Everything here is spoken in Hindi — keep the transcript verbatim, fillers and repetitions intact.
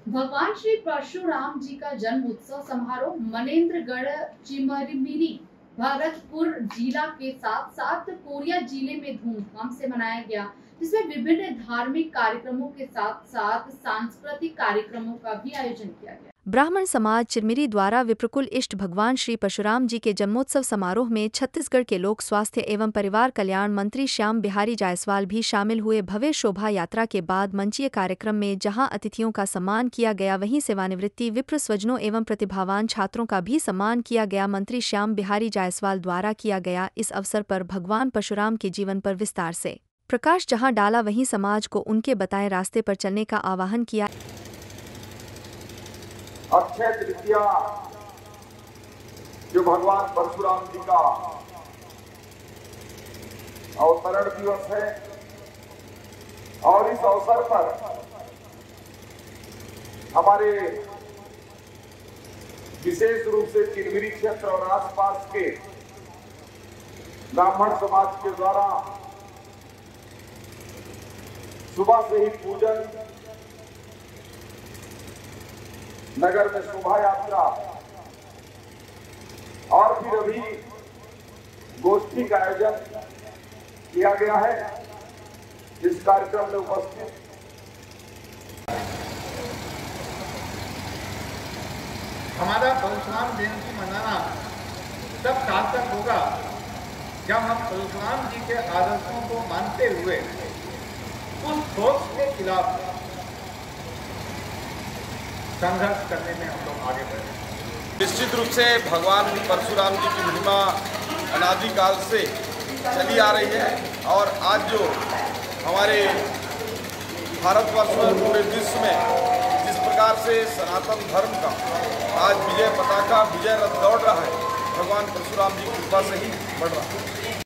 भगवान श्री परशुराम जी का जन्म उत्सव समारोह मनेन्द्रगढ़ चिमरमिरी भरतपुर जिला के साथ साथ कोरिया जिले में धूमधाम से मनाया गया, जिसमें विभिन्न धार्मिक कार्यक्रमों के साथ साथ सांस्कृतिक कार्यक्रमों का भी आयोजन किया गया। ब्राह्मण समाज चिरमिरी द्वारा विप्रकुल इष्ट भगवान श्री परशुराम जी के जन्मोत्सव समारोह में छत्तीसगढ़ के लोक स्वास्थ्य एवं परिवार कल्याण मंत्री श्याम बिहारी जायसवाल भी शामिल हुए। भव्य शोभा यात्रा के बाद मंचीय कार्यक्रम में जहां अतिथियों का सम्मान किया गया, वहीं सेवानिवृत्ति विप्र स्वजनों एवं प्रतिभावान छात्रों का भी सम्मान किया गया। मंत्री श्याम बिहारी जायसवाल द्वारा किया गया इस अवसर पर भगवान परशुराम के जीवन पर विस्तार से प्रकाश जहां डाला, वहीं समाज को उनके बताए रास्ते पर चलने का आह्वान किया। अक्षय तृतीया जो भगवान परशुराम जी का अवतरण दिवस है और इस अवसर पर हमारे विशेष रूप से चिरमिरी क्षेत्र और आसपास के ब्राह्मण समाज के द्वारा सुबह से ही पूजन, नगर में शोभा यात्रा और फिर अभी गोष्ठी का आयोजन किया गया है। इस कार्यक्रम में उपस्थित हमारा परशुराम जयंती मनाना तब सार्थक होगा जब हम परशुराम जी के आदर्शों को मानते हुए उस सोच के खिलाफ संघर्ष करने में हम लोग आगे बढ़े। निश्चित रूप से भगवान परशुराम जी की महिमा अनादिकाल से चली आ रही है और आज जो हमारे भारतवर्ष में पूरे विश्व में जिस प्रकार से सनातन धर्म का आज विजय पताका विजय रथ दौड़ रहा है, भगवान परशुराम जी की कृपा से ही बढ़ रहा है।